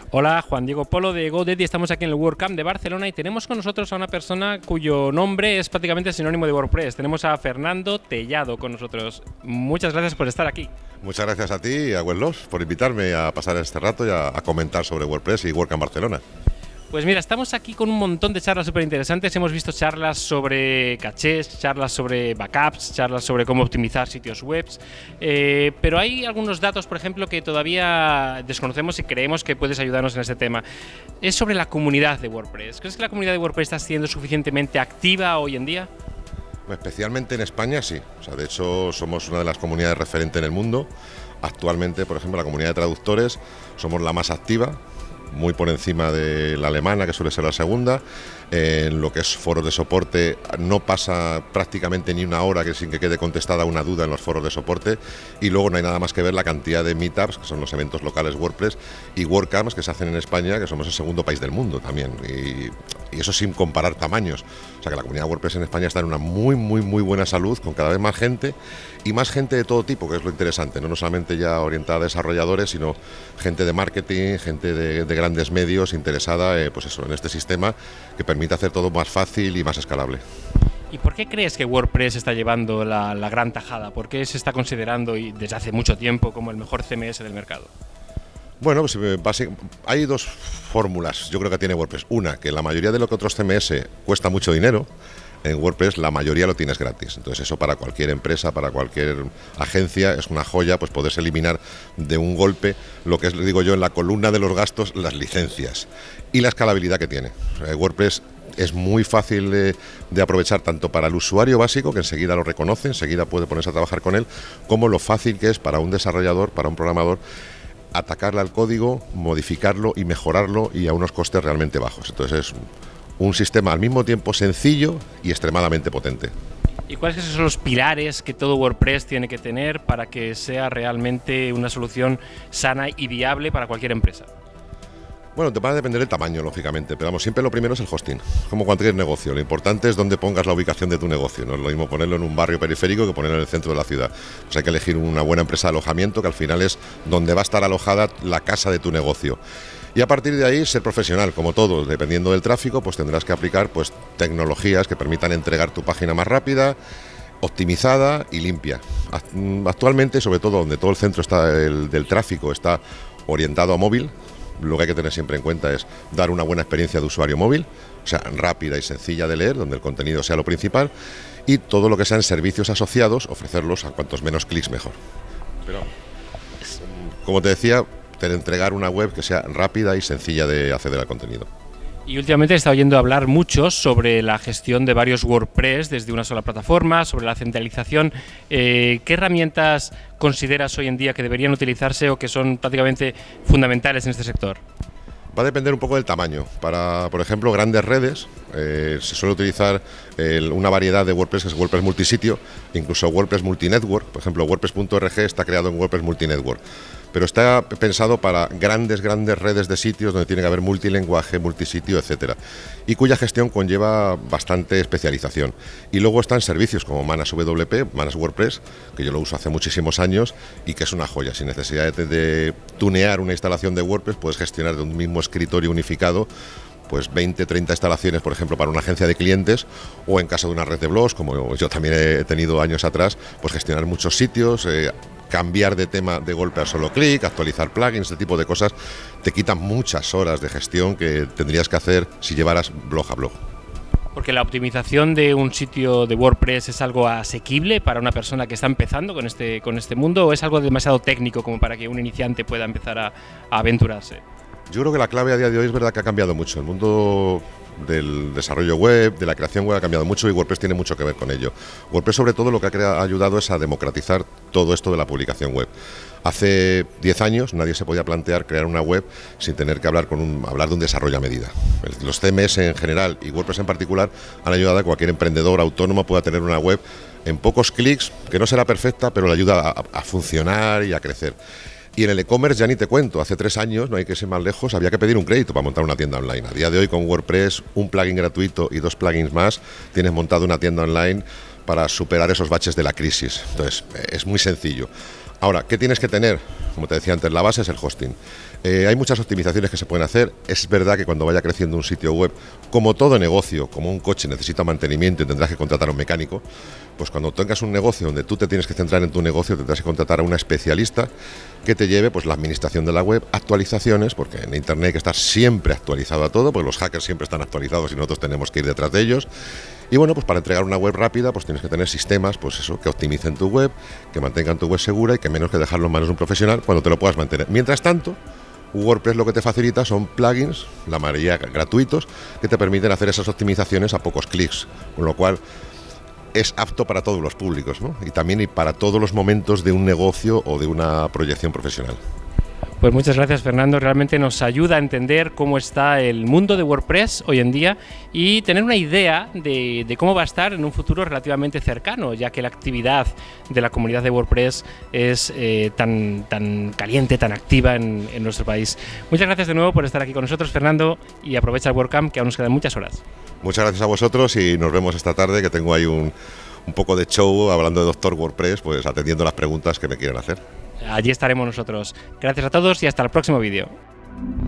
Hola, Juan Diego Polo de GoDaddy. Estamos aquí en el WordCamp de Barcelona y tenemos con nosotros a una persona cuyo nombre es prácticamente sinónimo de WordPress. Tenemos a Fernando Tellado con nosotros. Muchas gracias por estar aquí. Muchas gracias a ti y a Weblogs por invitarme a pasar este rato y a comentar sobre WordPress y WordCamp Barcelona. Pues mira, estamos aquí con un montón de charlas súper interesantes. Hemos visto charlas sobre cachés, charlas sobre backups, charlas sobre cómo optimizar sitios web. Pero hay algunos datos, por ejemplo, que todavía desconocemos y creemos que puedes ayudarnos en este tema. Es sobre la comunidad de WordPress. ¿Crees que la comunidad de WordPress está siendo suficientemente activa hoy en día? Especialmente en España, sí. O sea, de hecho, somos una de las comunidades referentes en el mundo. Actualmente, por ejemplo, la comunidad de traductores somos la más activa, muy por encima de la alemana, que suele ser la segunda. En lo que es foros de soporte, no pasa prácticamente ni una hora sin que quede contestada una duda en los foros de soporte, y luego no hay nada más que ver la cantidad de meetups, que son los eventos locales WordPress, y WordCamps que se hacen en España, que somos el segundo país del mundo también, y eso sin comparar tamaños. O sea que la comunidad WordPress en España está en una muy buena salud, con cada vez más gente, y más gente de todo tipo, que es lo interesante, no solamente ya orientada a desarrolladores, sino gente de marketing, gente de grandes medios interesada pues eso, en este sistema que permite hacer todo más fácil y más escalable. ¿Y por qué crees que WordPress está llevando la gran tajada? ¿Por qué se está considerando, y desde hace mucho tiempo, como el mejor CMS del mercado? Bueno, pues hay dos fórmulas, yo creo que tiene WordPress. Una, que la mayoría de lo que otros CMS cuesta mucho dinero, en WordPress la mayoría lo tienes gratis. Entonces eso para cualquier empresa, para cualquier agencia, es una joya, pues poderse eliminar de un golpe lo que es, digo yo, en la columna de los gastos, las licencias y la escalabilidad que tiene. WordPress es muy fácil de aprovechar tanto para el usuario básico, que enseguida lo reconoce, enseguida puede ponerse a trabajar con él, como lo fácil que es para un desarrollador, para un programador, atacarle al código, modificarlo y mejorarlo, y a unos costes realmente bajos. Entonces es un sistema al mismo tiempo sencillo y extremadamente potente. ¿Y cuáles son los pilares que todo WordPress tiene que tener para que sea realmente una solución sana y viable para cualquier empresa? Bueno, te va a depender del tamaño, lógicamente, pero vamos, siempre lo primero es el hosting, como cualquier negocio. Lo importante es dónde pongas la ubicación de tu negocio. No es lo mismo ponerlo en un barrio periférico que ponerlo en el centro de la ciudad. Pues hay que elegir una buena empresa de alojamiento, que al final es donde va a estar alojada la casa de tu negocio. Y a partir de ahí ser profesional, como todo, dependiendo del tráfico, pues tendrás que aplicar pues tecnologías que permitan entregar tu página más rápida, optimizada y limpia. Actualmente, sobre todo donde todo el centro del tráfico está orientado a móvil, lo que hay que tener siempre en cuenta es dar una buena experiencia de usuario móvil, o sea, rápida y sencilla de leer, donde el contenido sea lo principal, y todo lo que sean servicios asociados, ofrecerlos a cuantos menos clics mejor. Pero, como te decía, entregar una web que sea rápida y sencilla de acceder al contenido. Y últimamente he estado oyendo hablar mucho sobre la gestión de varios WordPress desde una sola plataforma, sobre la centralización. ¿Qué herramientas consideras hoy en día que deberían utilizarse o que son prácticamente fundamentales en este sector? Va a depender un poco del tamaño. Para, por ejemplo, grandes redes, se suele utilizar una variedad de WordPress, que es WordPress multisitio, incluso WordPress multinetwork. Por ejemplo, WordPress.org está creado en WordPress multinetwork, pero está pensado para grandes redes de sitios donde tiene que haber multilenguaje, multisitio, etcétera, y cuya gestión conlleva bastante especialización. Y luego están servicios como ManageWP, Manage WordPress, que yo lo uso hace muchísimos años y que es una joya. Sin necesidad de tunear una instalación de WordPress, puedes gestionar de un mismo escritorio unificado pues 20, 30 instalaciones, por ejemplo, para una agencia de clientes, o en caso de una red de blogs, como yo también he tenido años atrás, pues gestionar muchos sitios, cambiar de tema de golpe a solo clic, actualizar plugins, este tipo de cosas, te quitan muchas horas de gestión que tendrías que hacer si llevaras blog a blog. Porque la optimización de un sitio de WordPress es algo asequible para una persona que está empezando con este mundo, o es algo demasiado técnico como para que un iniciante pueda empezar a aventurarse. Yo creo que la clave a día de hoy es verdad que ha cambiado mucho. El mundo del desarrollo web, de la creación web ha cambiado mucho, y WordPress tiene mucho que ver con ello. WordPress, sobre todo, lo que ha ayudado es a democratizar todo esto de la publicación web. Hace 10 años nadie se podía plantear crear una web sin tener que hablar de un desarrollo a medida. Los CMS en general y WordPress en particular han ayudado a que cualquier emprendedor autónomo pueda tener una web en pocos clics, que no será perfecta, pero le ayuda a funcionar y a crecer. Y en el e-commerce ya ni te cuento, hace 3 años, no hay que ir más lejos, había que pedir un crédito para montar una tienda online. A día de hoy, con WordPress, un plugin gratuito y 2 plugins más, tienes montado una tienda online para superar esos baches de la crisis. Entonces, es muy sencillo. Ahora, ¿qué tienes que tener? Como te decía antes, la base es el hosting. Hay muchas optimizaciones que se pueden hacer. Es verdad que cuando vaya creciendo un sitio web, como todo negocio, como un coche necesita mantenimiento y tendrás que contratar a un mecánico, pues cuando tengas un negocio donde tú te tienes que centrar en tu negocio, tendrás que contratar a una especialista que te lleve pues la administración de la web, actualizaciones, porque en Internet hay que estar siempre actualizado a todo, porque los hackers siempre están actualizados y nosotros tenemos que ir detrás de ellos. Y bueno, pues para entregar una web rápida, pues tienes que tener sistemas, pues eso, que optimicen tu web, que mantengan tu web segura y que menos que dejarlo en manos de un profesional cuando te lo puedas mantener. Mientras tanto, WordPress lo que te facilita son plugins, la mayoría gratuitos, que te permiten hacer esas optimizaciones a pocos clics, con lo cual es apto para todos los públicos, ¿no? Y también para todos los momentos de un negocio o de una proyección profesional. Pues muchas gracias, Fernando. Realmente nos ayuda a entender cómo está el mundo de WordPress hoy en día y tener una idea de cómo va a estar en un futuro relativamente cercano, ya que la actividad de la comunidad de WordPress es tan caliente, tan activa en nuestro país. Muchas gracias de nuevo por estar aquí con nosotros, Fernando, y aprovecha el WordCamp, que aún nos quedan muchas horas. Muchas gracias a vosotros y nos vemos esta tarde, que tengo ahí un poco de show hablando de Doctor WordPress, pues atendiendo las preguntas que me quieran hacer. Allí estaremos nosotros. Gracias a todos y hasta el próximo vídeo.